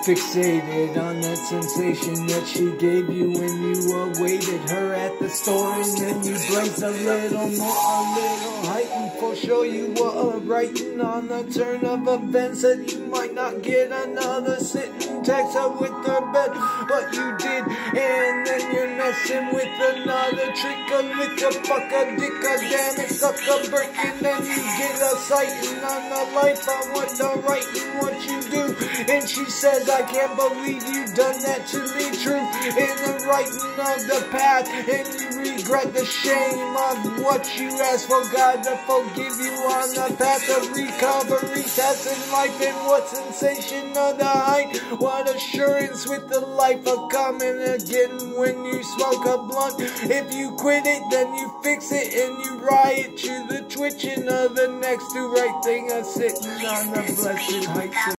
Fixated on that sensation that she gave you when you awaited her at the store, and then you blazed a little more, a little heightened, for sure you were writing on the turn of events that you might not get another sitting text her with her bed, but you did, and then you're messing with another trick, a liquor, fuck a dick, a damn it, suck a brick, and then you get a sighting on the life I want to write and what you do, and she says, I can't believe you done that to me, true, in the writing of the path, and you regret the shame of what you asked for God to forgive you on the path of recovery, testing life, and what sensation of the height, what assurance with the life of coming again when you smoke a blunt. If you quit it, then you fix it, and you riot to the twitching of the next to right thing of sitting on the blessed heights.